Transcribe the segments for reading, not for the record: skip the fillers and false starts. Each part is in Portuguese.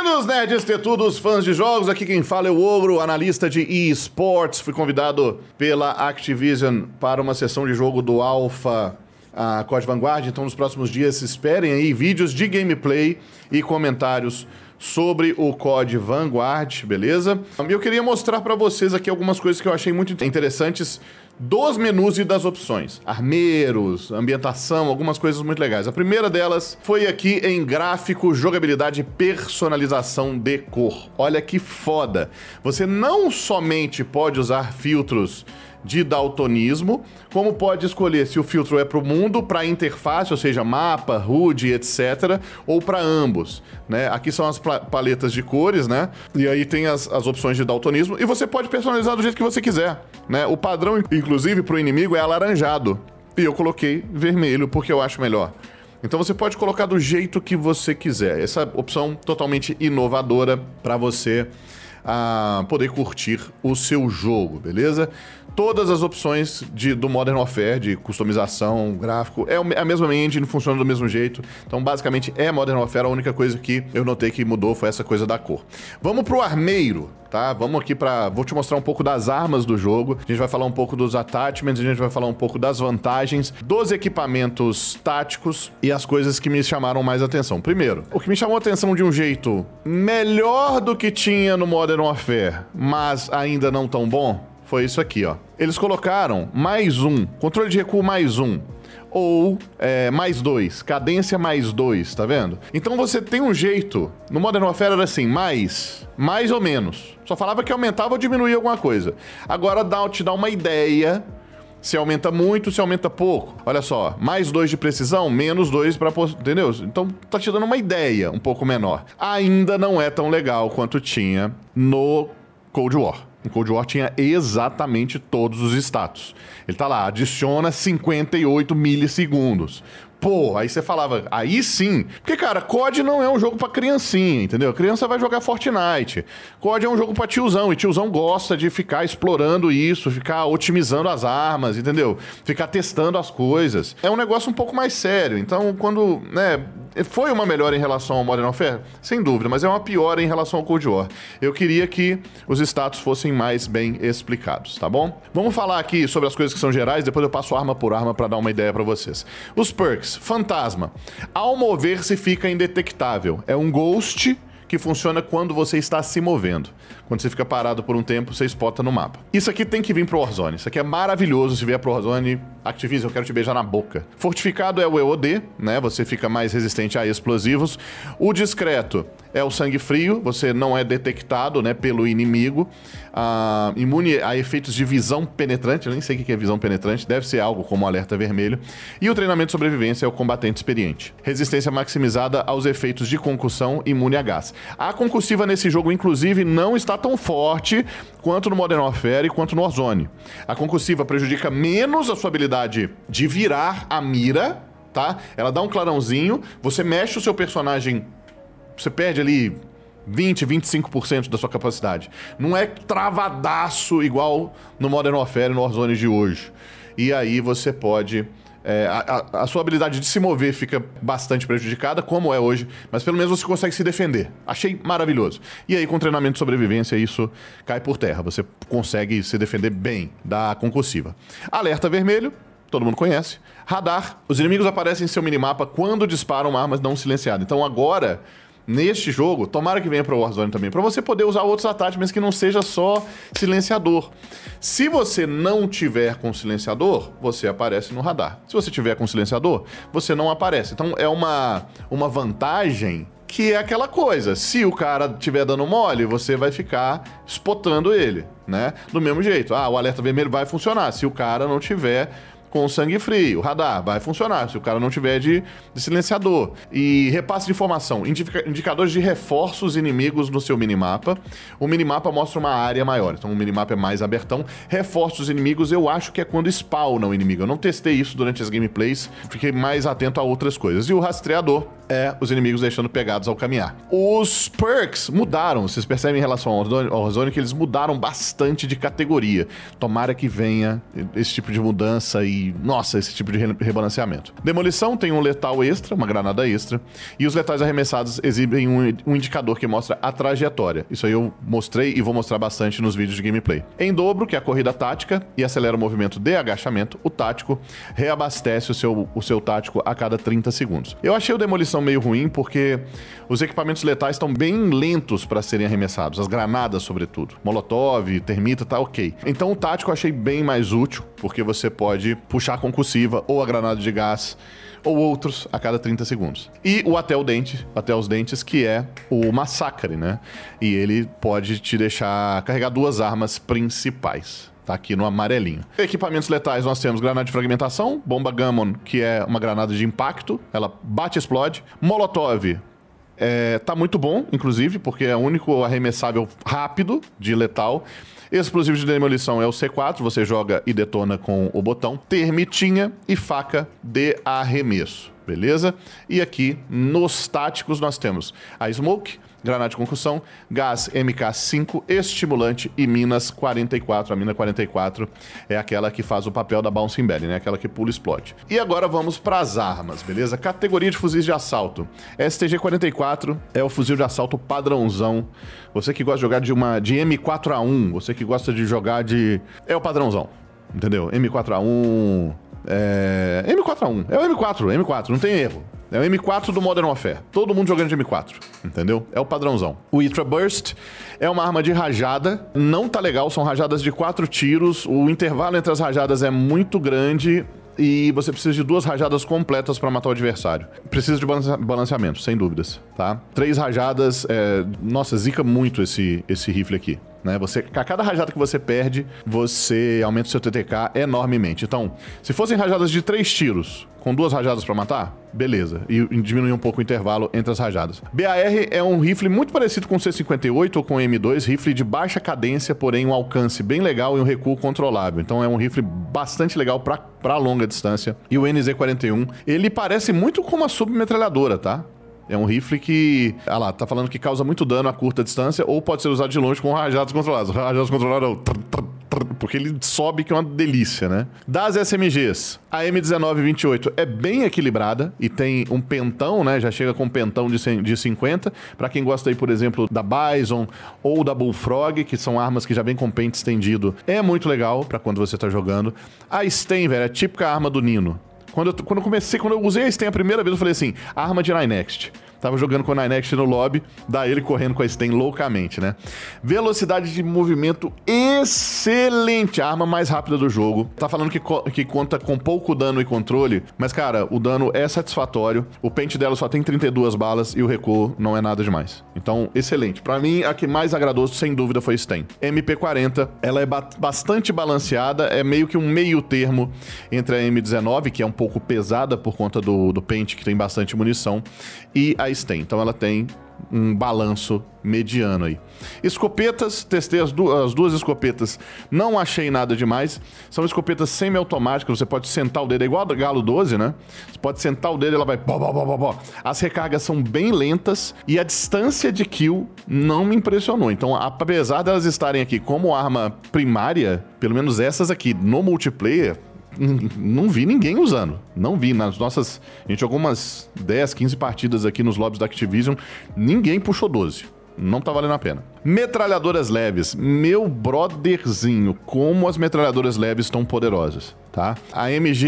Bem-vindos, nerds tetudos, fãs de jogos. Aqui quem fala é o Ogro, analista de eSports. Fui convidado pela Activision para uma sessão de jogo do Alpha COD Vanguard. Então, nos próximos dias, esperem aí vídeos de gameplay e comentários sobre o COD Vanguard, beleza? Eu queria mostrar para vocês aqui algumas coisas que eu achei muito interessantes dos menus e das opções. Armeiros, ambientação, algumas coisas muito legais. A primeira delas foi aqui em gráfico, jogabilidade e personalização de cor. Olha que foda! Você não somente pode usar filtros de daltonismo, como pode escolher se o filtro é para o mundo, para a interface, ou seja, mapa, HUD, etc., ou para ambos, né? Aqui são as paletas de cores, né? E aí tem as opções de daltonismo, e você pode personalizar do jeito que você quiser, né? O padrão, inclusive, para o inimigo é alaranjado, e eu coloquei vermelho porque eu acho melhor. Então você pode colocar do jeito que você quiser. Essa opção totalmente inovadora para você poder curtir o seu jogo, beleza? Todas as opções do Modern Warfare, de customização, gráfico, é a mesma engine, funciona do mesmo jeito. Então, basicamente, é Modern Warfare. A única coisa que eu notei que mudou foi essa coisa da cor. Vamos pro armeiro, tá? Vamos aqui vou te mostrar um pouco das armas do jogo. A gente vai falar um pouco dos attachments, a gente vai falar um pouco das vantagens, dos equipamentos táticos e as coisas que me chamaram mais atenção. Primeiro, o que me chamou a atenção de um jeito melhor do que tinha no Modern Warfare, mas ainda não tão bom, foi isso aqui, ó. Eles colocaram mais um, controle de recuo mais um, ou mais dois, cadência mais dois, tá vendo? Então você tem um jeito, no Modern Warfare era assim, mais ou menos. Só falava que aumentava ou diminuía alguma coisa. Agora te dá uma ideia se aumenta muito, se aumenta pouco. Olha só, mais 2 de precisão, menos 2 para... Entendeu? Então tá te dando uma ideia um pouco menor. Ainda não é tão legal quanto tinha no Cold War. No Cold War tinha exatamente todos os status. Ele tá lá, adiciona 58 milissegundos. Pô, aí você falava, aí sim. Porque, cara, COD não é um jogo pra criancinha, entendeu? A criança vai jogar Fortnite. COD é um jogo pra tiozão, e tiozão gosta de ficar explorando isso, ficar otimizando as armas, entendeu? Ficar testando as coisas. É um negócio um pouco mais sério. Então, quando, né, foi uma melhora em relação ao Modern Warfare? Sem dúvida, mas é uma piora em relação ao Cold War. Eu queria que os status fossem mais bem explicados, tá bom? Vamos falar aqui sobre as coisas que são gerais, depois eu passo arma por arma pra dar uma ideia pra vocês. Os perks. Fantasma. Ao mover-se fica indetectável. É um ghost que funciona quando você está se movendo. Quando você fica parado por um tempo, você spota no mapa. Isso aqui tem que vir pro Warzone. Isso aqui é maravilhoso. Se vier pro Warzone, Activision, eu quero te beijar na boca. Fortificado é o EOD, né? Você fica mais resistente a explosivos. O discreto é o sangue frio. Você não é detectado, né, pelo inimigo. Imune a efeitos de visão penetrante. Eu nem sei o que é visão penetrante. Deve ser algo como alerta vermelho. E o treinamento de sobrevivência é o combatente experiente. Resistência maximizada aos efeitos de concussão, imune a gás. A concussiva nesse jogo, inclusive, não está tão forte quanto no Modern Warfare e quanto no Warzone. A concussiva prejudica menos a sua habilidade de virar a mira, tá? Ela dá um clarãozinho, você mexe o seu personagem, você perde ali 20, 25% da sua capacidade. Não é travadaço igual no Modern Warfare e no Warzone de hoje. E aí você pode... a sua habilidade de se mover fica bastante prejudicada, como é hoje, mas pelo menos você consegue se defender. Achei maravilhoso. E aí, com treinamento de sobrevivência, isso cai por terra. Você consegue se defender bem da concussiva. Alerta vermelho, todo mundo conhece. Radar, os inimigos aparecem em seu minimapa quando disparam uma arma não silenciada. Então agora, neste jogo, tomara que venha para o Warzone também, para você poder usar outros attachments que não seja só silenciador. Se você não tiver com silenciador, você aparece no radar. Se você tiver com silenciador, você não aparece. Então é uma vantagem que é aquela coisa. Se o cara estiver dando mole, você vai ficar spotando ele, né? Do mesmo jeito. O alerta vermelho vai funcionar se o cara não tiver com sangue frio. O radar vai funcionar se o cara não tiver de silenciador. E repasse de informação. Indicadores de reforços inimigos no seu minimapa. O minimapa mostra uma área maior, então o minimapa é mais abertão. Reforços inimigos, eu acho que é quando spawna o inimigo. Eu não testei isso durante as gameplays, fiquei mais atento a outras coisas. E o rastreador é os inimigos deixando pegados ao caminhar. Os perks mudaram, vocês percebem em relação ao Warzone que eles mudaram bastante de categoria. Tomara que venha esse tipo de mudança e e nossa, esse tipo de rebalanceamento. Demolição tem um letal extra, uma granada extra, e os letais arremessados exibem um indicador que mostra a trajetória. Isso aí eu mostrei e vou mostrar bastante nos vídeos de gameplay. Em dobro, que é a corrida tática, e acelera o movimento de agachamento, o tático reabastece o seu tático a cada 30 segundos. Eu achei o demolição meio ruim porque os equipamentos letais estão bem lentos para serem arremessados, as granadas sobretudo. Molotov, termita, tá ok. Então o tático eu achei bem mais útil, porque você pode puxar a concussiva ou a granada de gás ou outros a cada 30 segundos. E o até os dentes, que é o massacre, né? E ele pode te deixar carregar duas armas principais. Tá aqui no amarelinho. Equipamentos letais nós temos granada de fragmentação, bomba Gammon, que é uma granada de impacto, ela bate e explode. Molotov, tá muito bom, inclusive, porque é o único arremessável rápido de letal. Explosivo de demolição é o C4, você joga e detona com o botão. Termitinha e faca de arremesso, beleza? E aqui, nos táticos, nós temos a Smoke, granada de concussão, gás MK5, estimulante e minas 44. A mina 44 é aquela que faz o papel da Bouncing Belly, né? Aquela que pula e explode. E agora vamos para as armas, beleza? Categoria de fuzis de assalto. STG-44 é o fuzil de assalto padrãozão. Você que gosta de jogar de M4A1, você que gosta de jogar de... É o padrãozão, entendeu? M4A1... M4A1. É o M4, não tem erro. É o M4 do Modern Warfare. Todo mundo jogando de M4, entendeu? É o padrãozão. O Ultra Burst é uma arma de rajada. Não tá legal, são rajadas de 4 tiros. O intervalo entre as rajadas é muito grande e você precisa de 2 rajadas completas para matar o adversário. Precisa de balanceamento, sem dúvidas, tá? 3 rajadas, nossa, zica muito esse rifle aqui. Né? A cada rajada que você perde, você aumenta o seu TTK enormemente. Então, se fossem rajadas de 3 tiros, com 2 rajadas pra matar, beleza. E diminuir um pouco o intervalo entre as rajadas. BAR é um rifle muito parecido com o C58 ou com o M2, rifle de baixa cadência, porém um alcance bem legal e um recuo controlável. Então é um rifle bastante legal pra longa distância. E o NZ41, ele parece muito com uma submetralhadora, tá? É um rifle que, tá falando que causa muito dano a curta distância ou pode ser usado de longe com rajadas controladas. Rajadas controladas é o... porque ele sobe, que é uma delícia, né? Das SMGs, a M1928 é bem equilibrada e tem um pentão, né? Já chega com um pentão de 50. Pra quem gosta aí, por exemplo, da Bison ou da Bullfrog, que são armas que já vem com pente estendido, é muito legal pra quando você tá jogando. A Sten, velho, é a típica arma do Nino. Quando eu usei a Sten a primeira vez, eu falei assim, arma de Ninext. Tava jogando com o Ninext no lobby, daí ele correndo com a Sten loucamente, né? Velocidade de movimento excelente, a arma mais rápida do jogo. Tá falando que conta com pouco dano e controle, mas, cara, o dano é satisfatório. O pente dela só tem 32 balas e o recuo não é nada demais. Então, excelente. Pra mim, a que mais agradou, sem dúvida, foi a Sten. MP40, ela é bastante balanceada, é meio que um meio termo entre a M19, que é um pouco pesada por conta do pente, que tem bastante munição, e a Sten. Então ela tem um balanço mediano aí. Escopetas, testei as duas escopetas, não achei nada demais. São escopetas semi-automáticas, você pode sentar o dedo, é igual a Galo 12, né? Você pode sentar o dedo e ela vai... As recargas são bem lentas e a distância de kill não me impressionou. Então, apesar delas estarem aqui como arma primária, pelo menos essas aqui no multiplayer, não vi ninguém usando. Não vi. A gente jogou umas 10, 15 partidas aqui nos lobbies da Activision. Ninguém puxou 12. Não tá valendo a pena. Metralhadoras leves. Meu brotherzinho, como as metralhadoras leves estão poderosas, tá? A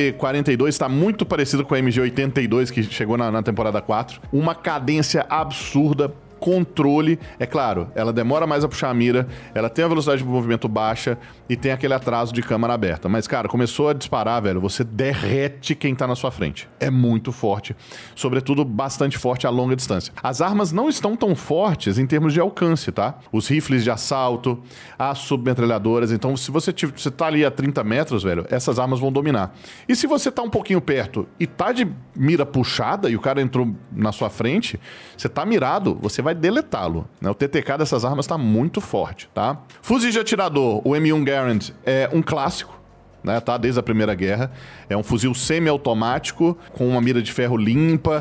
MG42 está muito parecida com a MG82 que chegou na temporada 4. Uma cadência absurda. Controle, é claro, ela demora mais a puxar a mira, ela tem a velocidade de movimento baixa e tem aquele atraso de câmera aberta. Mas, cara, começou a disparar, velho, você derrete quem tá na sua frente. É muito forte, sobretudo bastante forte a longa distância. As armas não estão tão fortes em termos de alcance, tá? Os rifles de assalto, as submetralhadoras, então se você tá ali a 30 metros, velho, essas armas vão dominar. E se você tá um pouquinho perto e tá de mira puxada e o cara entrou na sua frente, você tá mirado, você vai deletá-lo, né? O TTK dessas armas tá muito forte, tá? Fuzis de atirador, o M1 Garand é um clássico, né? Tá desde a Primeira Guerra. É um fuzil semi-automático com uma mira de ferro limpa,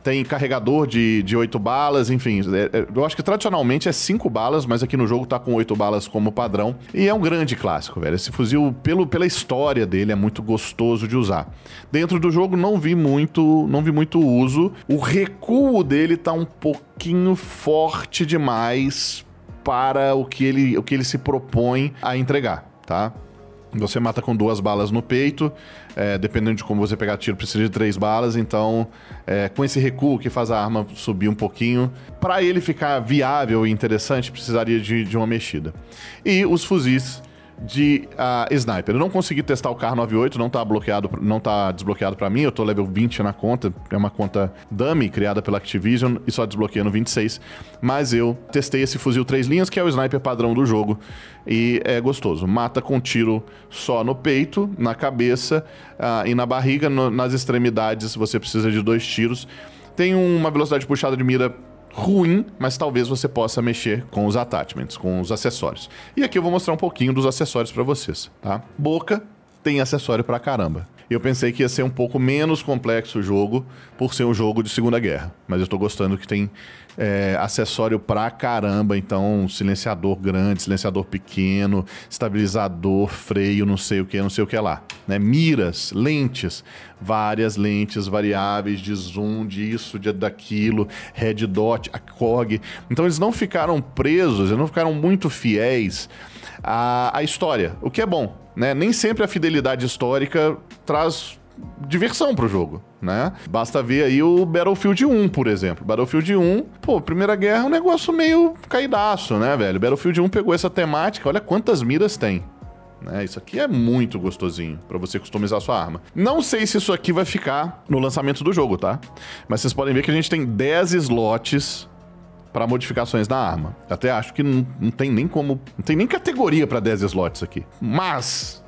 Tem carregador de 8 balas, enfim. Eu acho que tradicionalmente é 5 balas, mas aqui no jogo tá com 8 balas como padrão. E é um grande clássico, velho. Esse fuzil, pela história dele, é muito gostoso de usar. Dentro do jogo não vi muito uso. O recuo dele tá um pouquinho forte demais para o que ele se propõe a entregar, tá? Você mata com 2 balas no peito, dependendo de como você pegar tiro, precisa de 3 balas, então com esse recuo que faz a arma subir um pouquinho, para ele ficar viável e interessante, precisaria de uma mexida. E os fuzis de sniper. Eu não consegui testar o Kar 98, não tá desbloqueado pra mim, eu tô level 20 na conta, é uma conta dummy criada pela Activision e só desbloqueia no 26, mas eu testei esse fuzil 3 linhas, que é o sniper padrão do jogo, e é gostoso. Mata com tiro só no peito, na cabeça e na barriga, nas extremidades você precisa de 2 tiros. Tem uma velocidade de puxada de mira ruim, mas talvez você possa mexer com os attachments, com os acessórios. E aqui eu vou mostrar um pouquinho dos acessórios pra vocês, tá? Boca tem acessório pra caramba. Eu pensei que ia ser um pouco menos complexo o jogo, por ser um jogo de Segunda Guerra. Mas eu tô gostando que tem acessório pra caramba, então silenciador grande, silenciador pequeno, estabilizador, freio, não sei o que lá. Né? Miras, lentes, várias lentes variáveis de zoom, disso, daquilo, red dot, a COG. Então eles não ficaram presos, eles não ficaram muito fiéis à história, o que é bom, né? Nem sempre a fidelidade histórica traz diversão pro jogo, né? Basta ver aí o Battlefield 1, por exemplo. Battlefield 1, pô, Primeira Guerra é um negócio meio caidaço, né, velho? Battlefield 1 pegou essa temática, olha quantas miras tem. Né? Isso aqui é muito gostosinho pra você customizar a sua arma. Não sei se isso aqui vai ficar no lançamento do jogo, tá? Mas vocês podem ver que a gente tem 10 slots para modificações na arma. Até acho que não tem nem como... Não tem nem categoria para 10 slots aqui. Mas...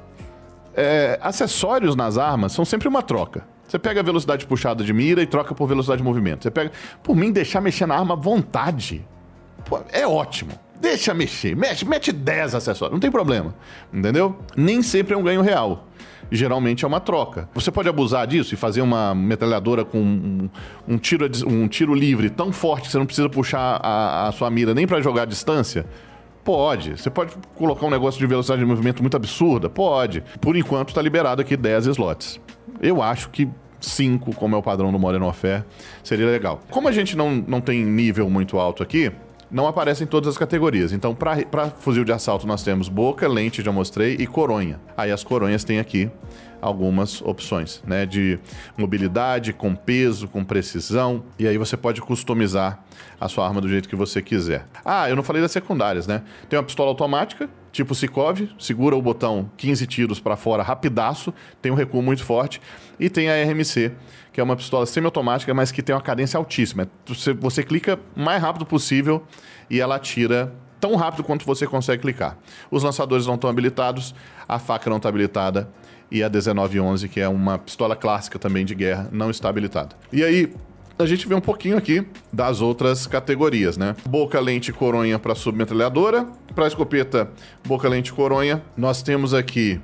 acessórios nas armas são sempre uma troca. Você pega a velocidade puxada de mira e troca por velocidade de movimento. Você pega... Por mim, deixar mexer na arma à vontade. Pô, é ótimo. Deixa mexer. Mete 10 acessórios. Não tem problema. Entendeu? Nem sempre é um ganho real. Geralmente é uma troca. Você pode abusar disso e fazer uma metralhadora com um tiro livre tão forte que você não precisa puxar a sua mira nem pra jogar à distância? Pode. Você pode colocar um negócio de velocidade de movimento muito absurda? Pode. Por enquanto tá liberado aqui 10 slots. Eu acho que 5, como é o padrão do Modern Warfare, seria legal. Como a gente não tem nível muito alto aqui, não aparecem todas as categorias. Então, para fuzil de assalto, nós temos boca, lente, já mostrei, e coronha. Aí as coronhas têm aqui algumas opções, né? De mobilidade, com peso, com precisão. E aí você pode customizar a sua arma do jeito que você quiser. Ah, eu não falei das secundárias, né? Tem uma pistola automática, tipo Sikov, segura o botão 15 tiros para fora rapidaço, tem um recuo muito forte. E tem a RMC, que é uma pistola semiautomática, mas que tem uma cadência altíssima. Você clica o mais rápido possível e ela atira tão rápido quanto você consegue clicar. Os lançadores não estão habilitados, a faca não está habilitada e a 1911, que é uma pistola clássica também de guerra, não está habilitada. E aí, a gente vê um pouquinho aqui das outras categorias, né? Boca, lente, coronha para submetralhadora. Para escopeta, boca, lente, coronha. Nós temos aqui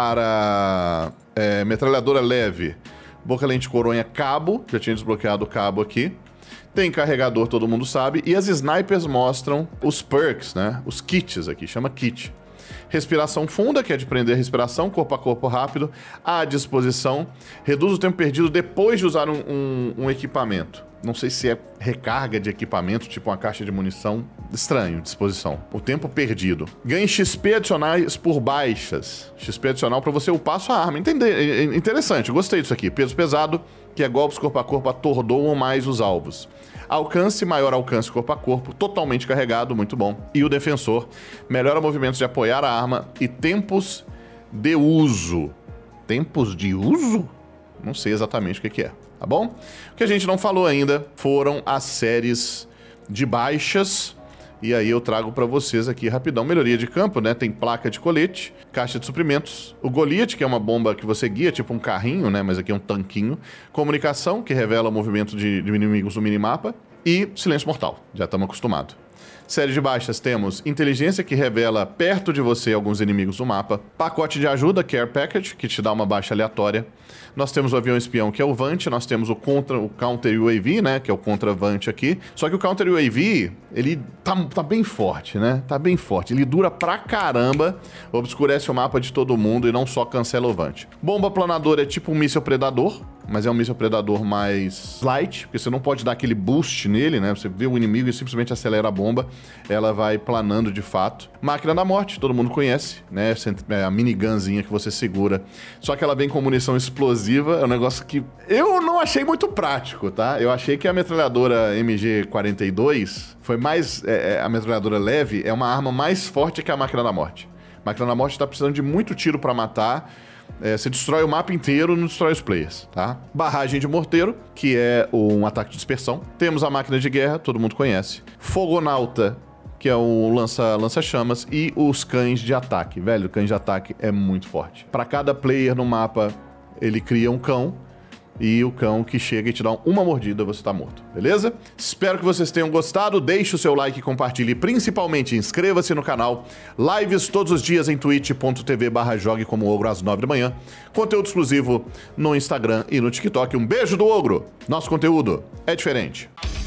para metralhadora leve, boca, lente, coronha, cabo. Já tinha desbloqueado o cabo aqui. Tem carregador, todo mundo sabe. E as snipers mostram os perks, né? Os kits aqui, chama kit. Respiração funda, que é de prender a respiração, corpo a corpo rápido, à disposição. Reduz o tempo perdido depois de usar um equipamento. Não sei se é recarga de equipamento, tipo uma caixa de munição. Estranho, disposição. O tempo perdido. Ganhe XP adicionais por baixas. XP adicional para você upar a sua arma. Interessante, gostei disso aqui. Peso pesado, que é golpes corpo a corpo, atordoam mais os alvos. Alcance, maior alcance corpo a corpo, totalmente carregado, muito bom. E o defensor, melhora movimentos de apoiar a arma e tempos de uso. Tempos de uso? Não sei exatamente o que é, tá bom? O que a gente não falou ainda foram as séries de baixas. E aí eu trago pra vocês aqui rapidão. Melhoria de campo, né? Tem placa de colete, caixa de suprimentos, o Goliath, que é uma bomba que você guia, tipo um carrinho, né? Mas aqui é um tanquinho. Comunicação, que revela o movimento de inimigos no minimapa. E silêncio mortal, já estamos acostumados. Série de baixas temos inteligência, que revela perto de você alguns inimigos do mapa. Pacote de ajuda, Care Package, que te dá uma baixa aleatória. Nós temos o avião espião, que é o Vant. Nós temos o Counter UAV, né, que é o Contra Vant aqui. Só que o Counter UAV, ele tá bem forte, né? Tá bem forte. Ele dura pra caramba, obscurece o mapa de todo mundo e não só cancela o Vant. Bomba planadora é tipo um míssil predador, mas é um míssil predador mais light, porque você não pode dar aquele boost nele, né? Você vê o inimigo e simplesmente acelera a bomba, ela vai planando de fato. Máquina da morte, todo mundo conhece, né? É a minigunzinha que você segura. Só que ela vem com munição explosiva, é um negócio que eu não achei muito prático, tá? Eu achei que a metralhadora MG42 foi mais... a metralhadora leve é uma arma mais forte que a máquina da morte. A máquina da morte tá precisando de muito tiro pra matar. Você destrói o mapa inteiro, não destrói os players, tá? Barragem de morteiro, que é um ataque de dispersão. Temos a máquina de guerra, todo mundo conhece. Fogonauta, que é o lança-chamas. E os cães de ataque. Velho, o cães de ataque é muito forte. Para cada player no mapa, ele cria um cão. E o cão que chega e te dá uma mordida, você tá morto, beleza? Espero que vocês tenham gostado, deixe o seu like e compartilhe, principalmente inscreva-se no canal, lives todos os dias em twitch.tv/jogue como ogro às 9 da manhã, conteúdo exclusivo no Instagram e no TikTok. Um beijo do Ogro, nosso conteúdo é diferente.